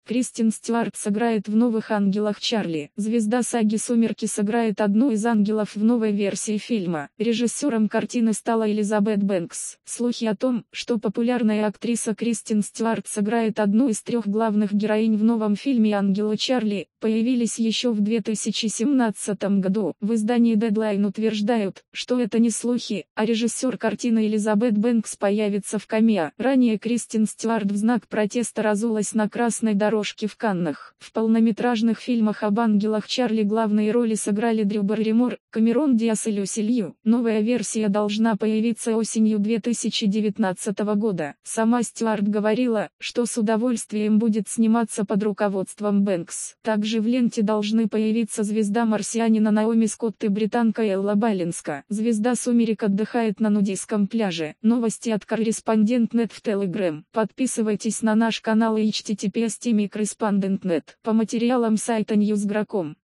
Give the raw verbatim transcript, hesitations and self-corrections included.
Кристен Стюарт сыграет в новых «Ангелах Чарли». Звезда саги «Сумерки» сыграет одну из ангелов в новой версии фильма. Режиссером картины стала Элизабет Бэнкс. Слухи о том, что популярная актриса Кристен Стюарт сыграет одну из трех главных героинь в новом фильме «Ангелы Чарли», появились еще в две тысячи семнадцатом году. В издании Deadline утверждают, что это не слухи, а режиссер картины Элизабет Бэнкс появится в камео. Ранее Кристен Стюарт в знак протеста разулась на красной дорожке в Каннах. В полнометражных фильмах об ангелах Чарли главные роли сыграли Дрю Барримор, Камерон Диас и Люси Лью. Новая версия должна появиться осенью две тысячи девятнадцатого года. Сама Стюарт говорила, что с удовольствием будет сниматься под руководством Бэнкс. Также в ленте должны появиться звезда «Марсианина» Наоми Скотт и британка Элла Баллинска. Звезда «Сумерек» отдыхает на нудистском пляже. Новости от корреспондент точка нет в Telegram. Подписывайтесь на наш канал и эйч ти ти пи эс точка ми точка корреспондент точка нет. По материалам сайта ньюс точка гра точка ком.